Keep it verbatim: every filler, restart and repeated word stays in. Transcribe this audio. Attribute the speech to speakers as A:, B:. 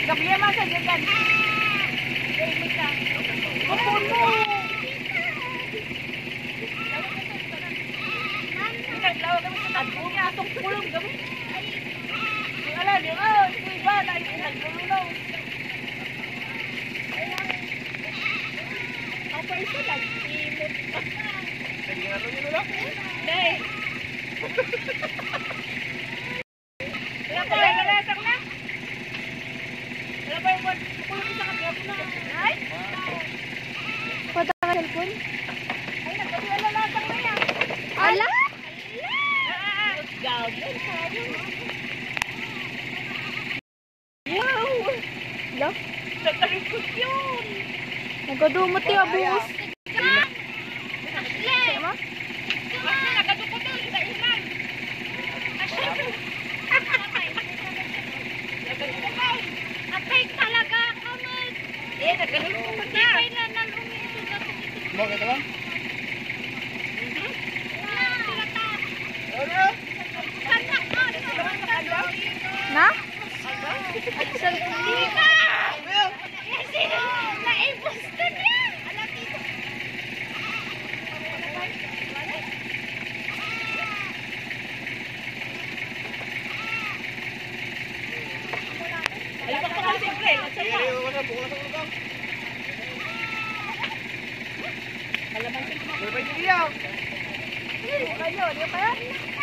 A: Gabriel, masa dyan yan. Kapon mo. Naglawa kami sa tagbong niya. Atong pulong kami. Wala, di ba? Di ba? Nagpulong. Ako isa lang. Imot. Sige nga rin yun lang? Hindi. Wala pa yung malasak na? Wala pa yung pulong isa kagabi na? Ay?
B: Pata ka cellphone?
A: Ay, nagpapila lalasang na yan.
B: Ala?
A: Gabi.
B: Wow! Ala?
A: Nagkalikot yun.
B: Nagkadumot yung abus.
A: Ashley! Sama? Ashley, nagkadukot yun sa ilan. Ashley! Nagkadukot. Atay talaga kami. Eh, nagkadukot na. Hindi na nalumito na tumitig.
C: Mo kita lang?
B: Na?
A: Alipak pa kasi, pre. Alaman sila.
C: Berbalik dia.
A: Kayo, di ba?